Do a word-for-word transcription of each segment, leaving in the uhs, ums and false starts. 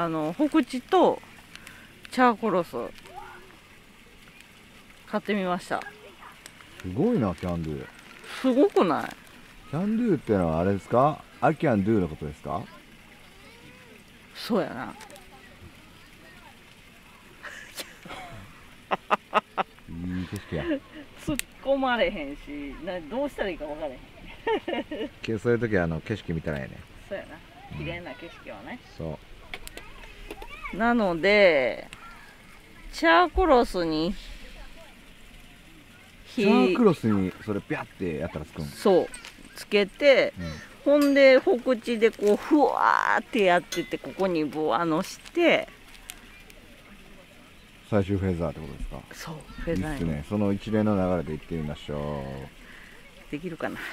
あの北地とチャーコロス買ってみました。 すごいな、キャンドゥ。 すごくない？ キャンドゥってのはあれですか？I can do のことですか？ そうやな。 いい景色や。 突っ込まれへんし、などうしたらいいか分からへん。 けそういう時はあの景色見たらええね。 そうやな。綺麗な景色はね。 そう。 なのでチャーコロスにチャークロスにそれピャってやったらつくん？ そうつけて、うん、ほんで北地でこうふわーってやってて、ここにぶわのして最終フェザーってことですか？ そうフェザー。いいっすね。その一連の流れで行ってみましょう。できるかな。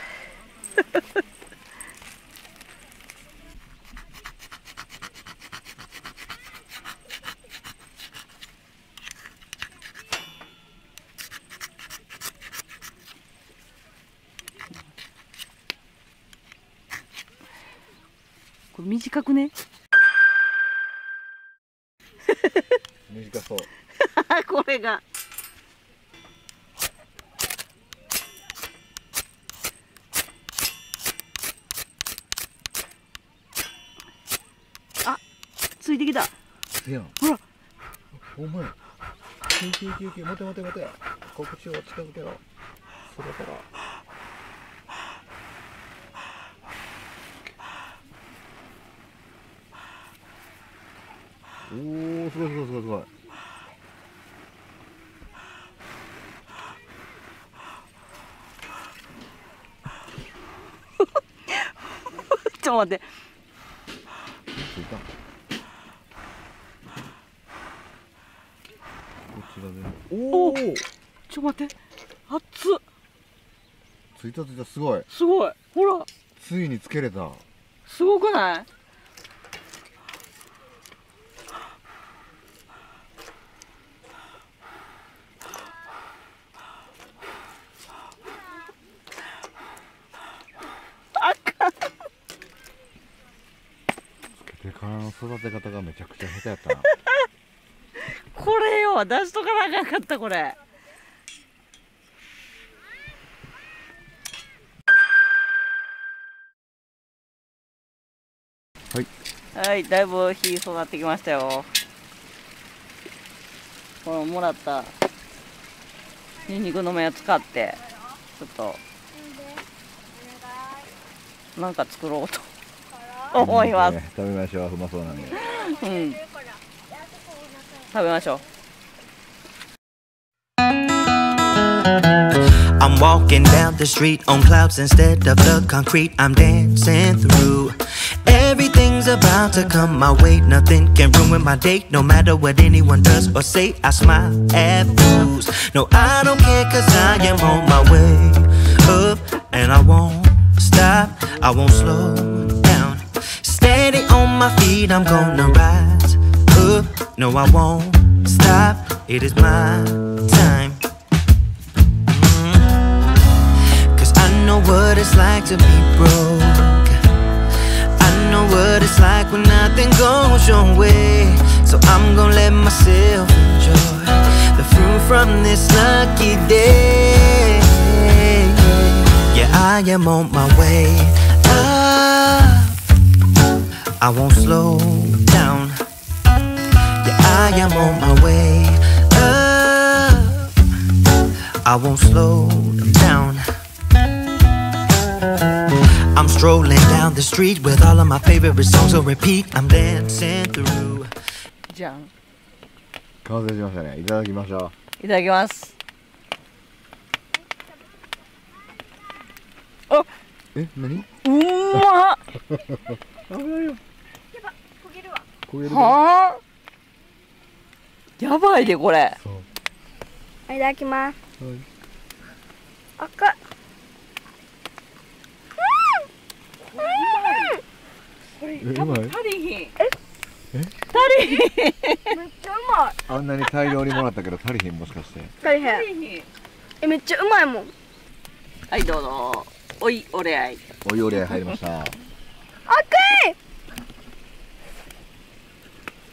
これ短くね？ 短そう。 これが。あ、ついてきた。 せやん。 ほら。 お前。キュキュキュキュ、待て待て待て。告知を近づけろ。それから。おお、すごいすごいすごいすごい。 ちょっと待って。 ついた。こちらで。おお。ちょっと待って。熱っ。 ついたついた、すごい。 すごい。ほら。 ついにつけれた。 すごくない？ つけてからの育て方がめちゃくちゃ下手やったな。 これよ、出しとかなあかんかった、これ。 はい。 はい、だいぶ火育ってきましたよ。このもらったニンニクの芽を使ってちょっとなんか作ろうと思います。 食べましょう、うまそうなんで。 うん。食べましょう。 I'm walking down the street on clouds instead of the concrete I'm dancing through. Everything's about to come my way. Nothing can ruin my day. No matter what anyone does or say, I smile at fools. No, I don't care cause I am on my way up. And I won't stop, I won't slow down. Steady on my feet, I'm gonna rise up. No, I won't stop, it is my time. I know what it's like to be broke. I know what it's like when nothing goes your way. So I'm gonna let myself enjoy the fruit from this lucky day. Yeah, I am on my way up. I won't slow down. Yeah, I am on my way up. I won't slow down. I'm strolling down the street with all of my favorite songs on repeat. I'm dancing through. じゃん。 完成しましたね。いただきましょう。いただきます。あ、 え、何？ うまっ。 やばいよ。 やば、焦げるわ。 焦げる。 はあ。やばいでこれ。 そう。 いただきます。 はい。 赤っ。 多分足りひん。え？ え？ 足りひん。めっちゃうまい。 あんなに大量にもらったけど足りひん、もしかして。 足りへん。え、めっちゃうまいもん。 はいどうぞ。おいお礼あい。 おいお礼入りました。 赤い。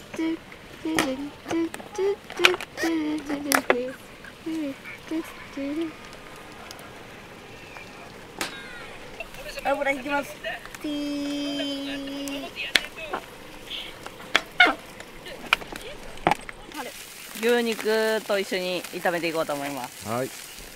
油引きます。ティー。牛肉と一緒に炒めていこうと思います。 はい。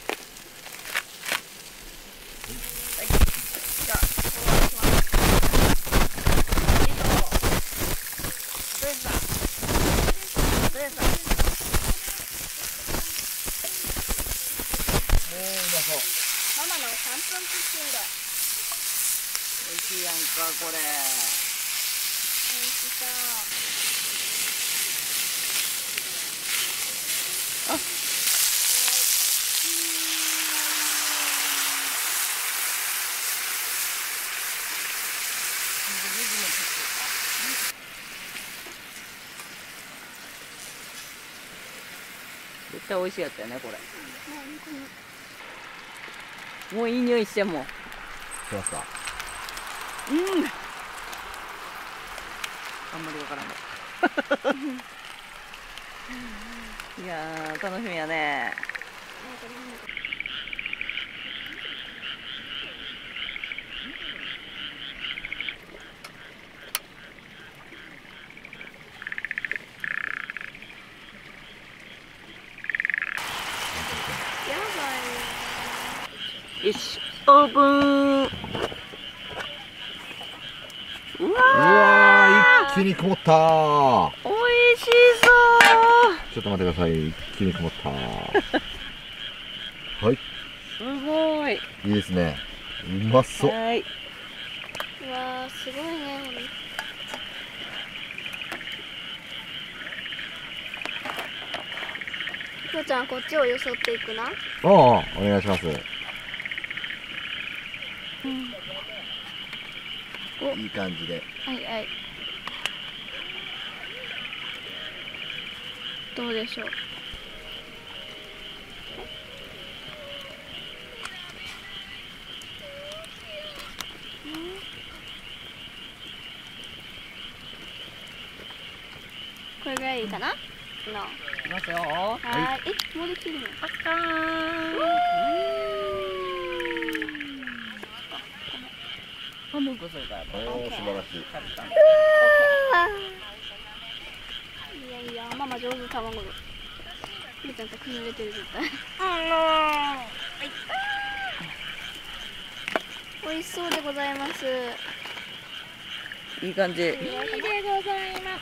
ママのさんぷんクッキング。 美味しいやんかこれ。 美味しそう。 絶対美味しいやつやねこれ。もういい匂いしても。 来ますか。 うん。あんまりわからんの。いやー楽しみやね。いやよし、オープン。うわうわー、一気に曇ったー。 ー、美味しそう。 ちょっと待ってください。一気に曇ったー。はい、 すごい。 いいですね。うまそう。 はい。 うわー、すごいね。ふーちゃん、こっちをよそっていくな。 ああ、お願いします。いい感じで。 はいはい。どうでしょう。これぐらいいいかな。の。 いきますよ。 はーい。え、もうできてるの。 パカーン。半分こするから。 おお、素晴らしい。 いやいや、ママ上手、卵の。ふーちゃんと崩れてる絶対。美味しそうでございます。 いい感じ。 いいでございます。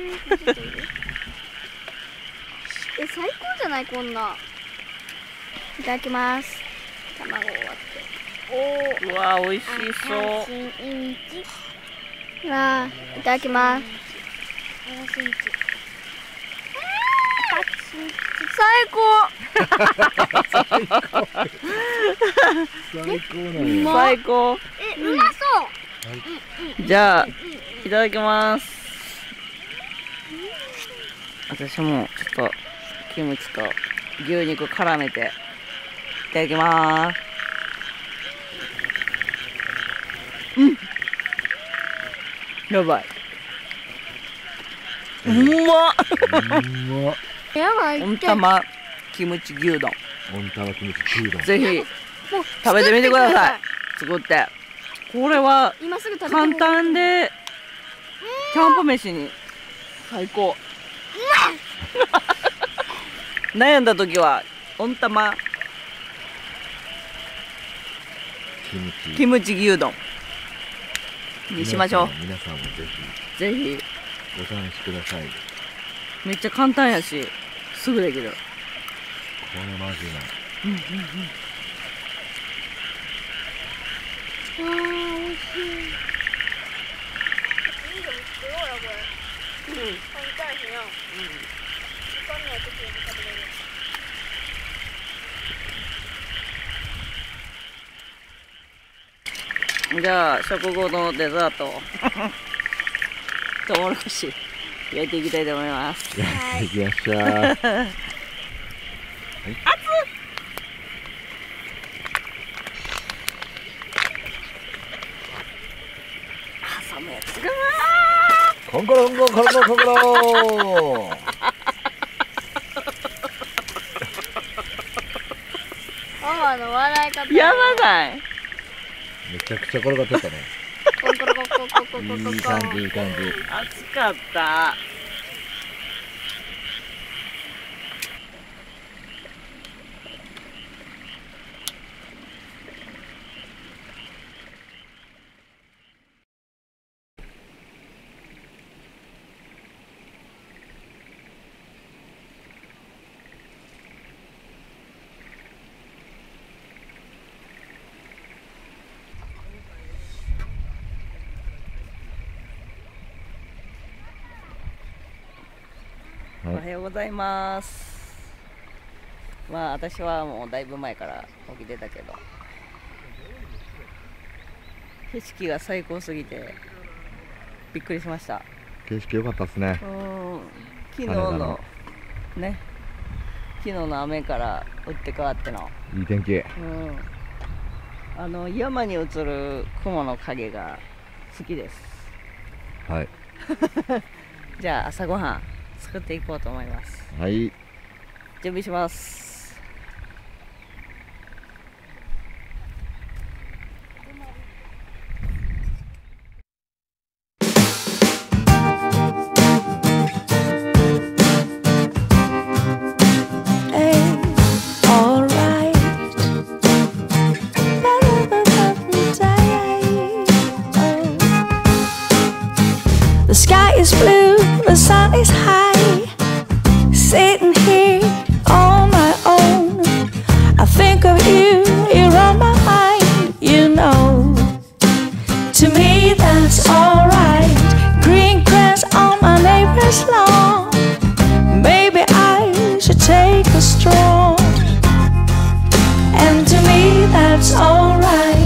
え、最高じゃないこんな。いただきます。卵を割って。おうわ、美味しそう。 うわー、いただきます。最高。 最高なうまの。 最高。 え、うまそう。 じゃあ、いただきます。私もちょっとキムチと牛肉絡めていただきます。うん。やばい。うまっ。 うま。 やばいって。 温玉キムチ牛丼。 温玉キムチ牛丼。 ぜひもう食べてみてください。作って。これは今すぐ食べて簡単でキャンプ飯に最高。悩んだ時は温玉キムチ。 キムチ牛丼にしましょう。 皆さんもぜぜひひお試しください。こめっちゃ簡単やしすぐできる。 れマジな。 あー、美味しい。いいでも作ろうよこれ。うん。簡単しな。うん。時間ない時に食べれる。 じゃあ食後のデザートトウモロコシ焼いていきたいと思います。 やっていきましょう。はい。 挟むやつがコンコロンコンコロンコンコロン。 ママの笑い方。 やばない。 めちゃくちゃ転がってったね。 コンコロコンコンコンコンコンコン。 いい感じ、いい感じ。 暑かった。おはようございます。まあ私はもうだいぶ前から起きてたけど、景色が最高すぎてびっくりしました。 景色良かったですね。 うん、昨日のね、昨日の雨から打って変わっての、 いい天気。 うん、あの山に映る雲の影が好きです。 はい。 じゃあ朝ごはん作っていこうと思います。 はい。 準備します。 The sky is blue, the sun is high. Sitting here on my own, I think of you, you're on my mind, you know. To me that's alright. Green grass on my neighbor's lawn. Maybe I should take a stroll. And to me that's alright.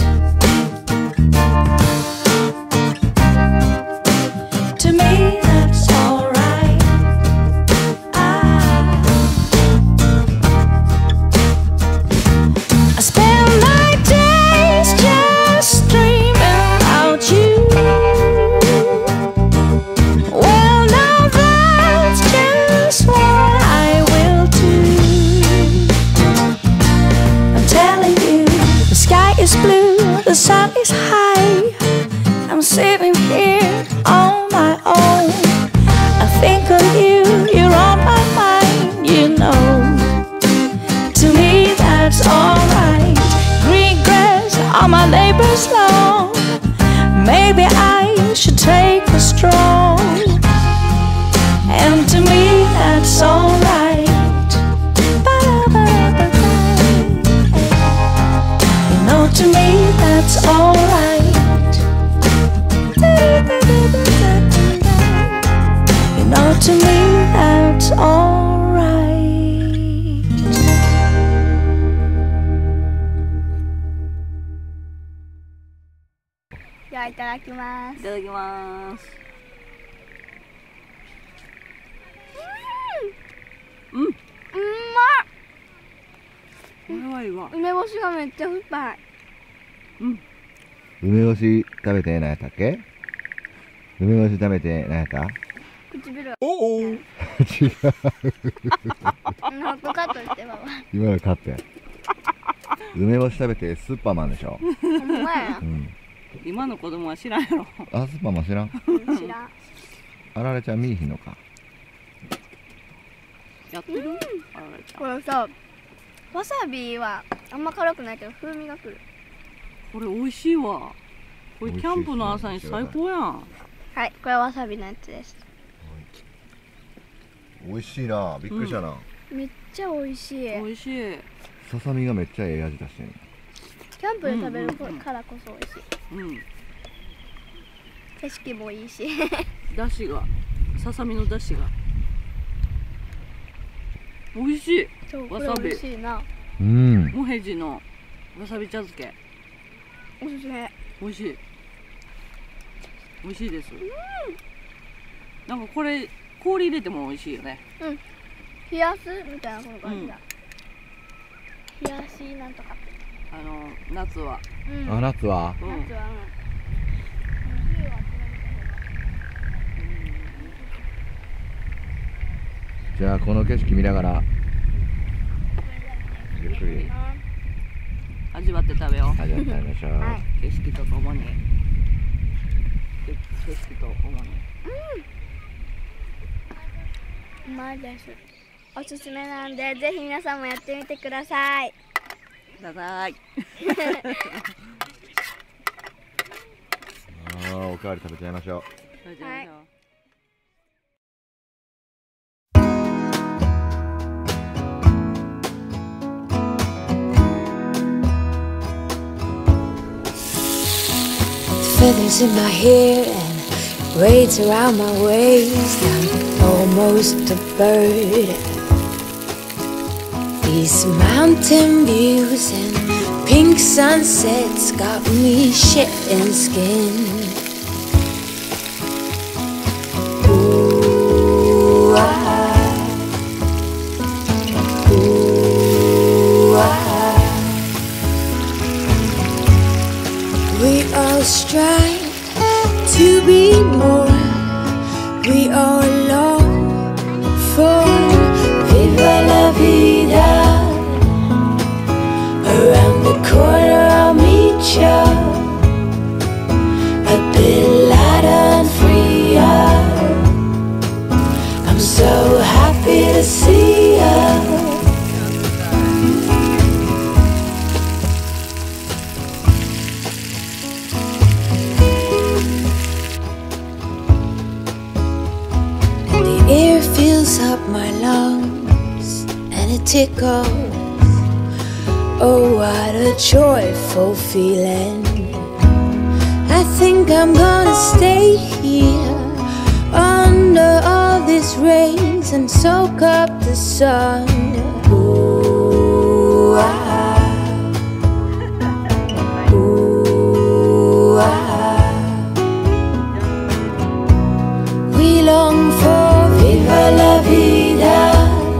To me that's alright. I, I spend my days just dreaming about you. Well, now that's just what I will do. I'm telling you, the sky is blue, the sun is high. I'm sitting here on my own. I think of you, you're on my mind, you know. To me that's alright. Green grass on my neighbor's lawn. Maybe I should take a stroll. And to me that's alright. You know, to me that's alright. You know, to me that's alright. ではいただきまいす。 ただきます。うん。 うんまっ。 これはいいわ。 梅干しがめっちゃ酸っぱい。 梅干し食べて何やったっけ？梅干し食べて何やった？ 唇。 おお。違う。 ノートカットしてばば。 今のカットや。梅干し食べてスーパーマンでしょ。 ほんまやう。ん。 今の子供は知らんやろ。 あ、スーパーマン知らん？ うん知らん。 あられちゃん見いひんのか。 やってる？あられちゃん。 これさ、わさびはあんま辛くないけど風味がくる。 これ美味しいわ。これキャンプの朝に最高やん。 はい、これはわさびのやつです。 美味しいな。びっくりしたな。 めっちゃ美味しい。 美味しい。 ささみがめっちゃええ味出してる。 キャンプで食べるうんうんうんからこそ美味しい。 うん。 景色もいいし。 だしが、ささみのだしが。美味しい。 そう、これわさび美味しいな。 うん。 もへじのわさび茶漬け。 おすすめ。 美味しい。美味しいです。なんかこれ氷入れても美味しいよね。 冷やすみたいなこの感じだ。冷やしなんとか。 あの夏は。 うん。 あ、夏は？ うん。 夏はじゃあこの景色見ながらゆっくり味わって食べよう。 味わって食べましょう。 はい。 景色とともに。景色とともに。 うまいです。おすすめなんでぜひ皆さんもやってみてください。 ください。 ああ、おかわり食べちゃいましょう。 食べてみましょう。 Feathers in my hair and braids around my waist. I'm almost a bird. These mountain views and pink sunsets got me shedding skin. Ooh, I, ooh, I. We all strive to be more. We all long for viva la vida. Around the corner I'll meet ya. A up my lungs and it tickles. Oh, what a joyful feeling. I think I'm gonna stay here under all these rays and soak up the sun. Ooh, ah. Ooh, ah. We long for Viva la Vida.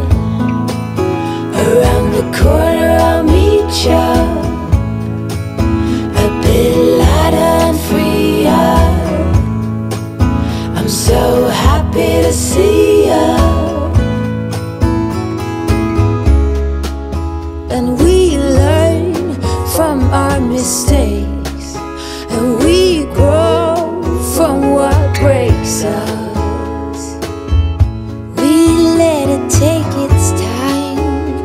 Around the corner I'll meet ya, a bit lighter and freer. I'm so happy to see ya. And we learn from our mistakes, and we grow from what breaks us. We let it take its time.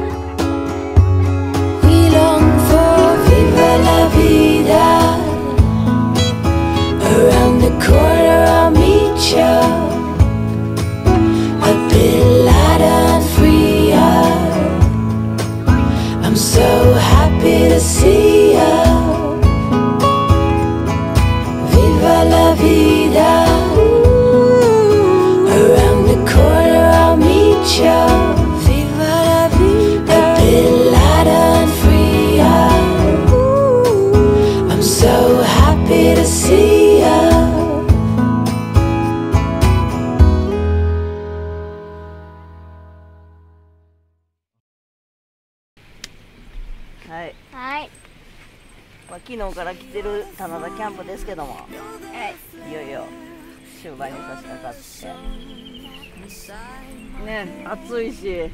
We long for Viva la Vida. Around the corner I'll meet ya, a bit lighter and freer. I'm so happy to see ya. Viva la Vida. Around the corner I'll meet ya. Viva la Vida. A bit lighter and freer. I'm so happy to see ya. はい、 はいまあ、昨日から来てる棚田キャンプですけども、 はいいよいよ終盤に差し掛かってね、暑いし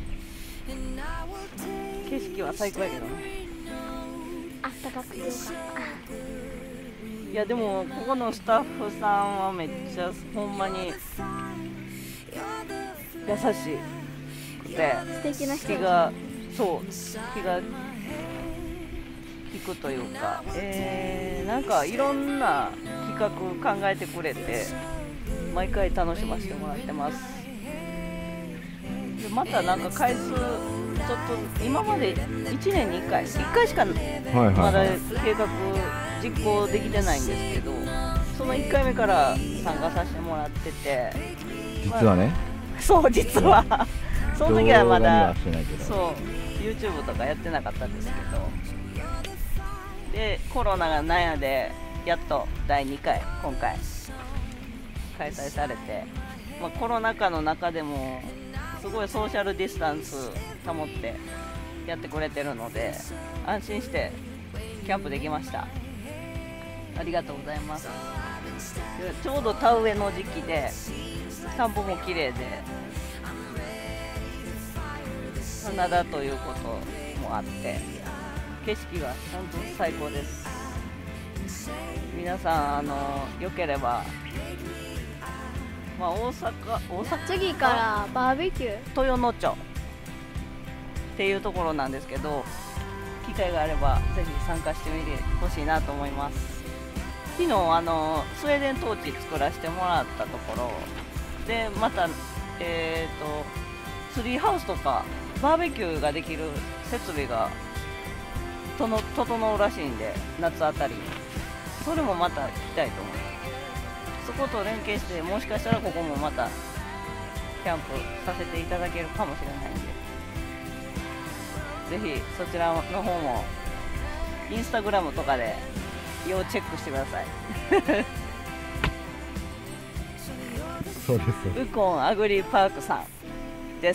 景色は最高やけどね。 あったかくてよかったいやでもここのスタッフさんはめっちゃほんまに優しくて素敵な人気がそう気が利くというか、えー、なんかいろんな企画考えてくれて毎回楽しませてもらってます。でまたなんか回数ちょっと今までいちねんにいっかいいっかいしかまだ計画実行できてないんですけど、そのいっかいめから参加させてもらってて、 実はね、 まあ、そう実はその時はまだ動画にはしてないけどそう YouTube とかやってなかったんですけど、でコロナがなんやでやっとだいにかい今回開催されて、まあ、コロナ禍の中でもすごいソーシャルディスタンス保ってやってくれてるので安心してキャンプできました。ありがとうございます。でちょうど田植えの時期で田んぼも綺麗で棚田ということもあって景色が本当に最高です。皆さんあのよければ、まあ、大阪大阪次からバーベキュー豊野町っていうところなんですけど、機会があればぜひ参加してみてほしいなと思います。昨日あのスウェーデントーチ作らせてもらったところでまた、えー、とツリーハウスとかバーベキューができる設備がとの整うらしいんで夏あたりにそれもまた行きたいと思います。そこと連携してもしかしたらここもまたキャンプさせていただけるかもしれないんで、ぜひそちらの方もインスタグラムとかで要チェックしてくださいそうですウコンアグリパークさんです。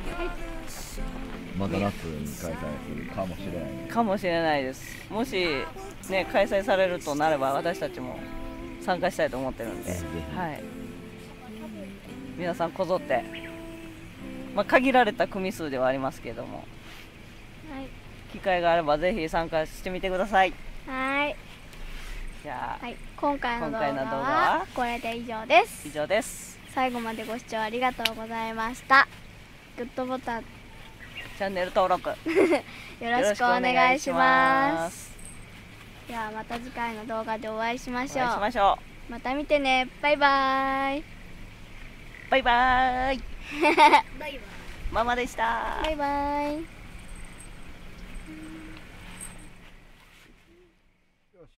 また夏に開催するかもしれないね。 かもしれないです。もしね開催されるとなれば私たちも参加したいと思ってるんで、はい、皆さんこぞって、まあ、限られた組数ではありますけども、 はい機会があればぜひ参加してみてください。 はいじゃあ、 はい、今回の動画今回の動画ははこれで以上です以上です。 最後までご視聴ありがとうございました。グッドボタンチャンネル登録よろしくお願いします。ではまた次回の動画でお会いしましょう。 お会いしましょまた見てね。バイバーイ。 う。バイバーイ。 ママでした。 バイバイ。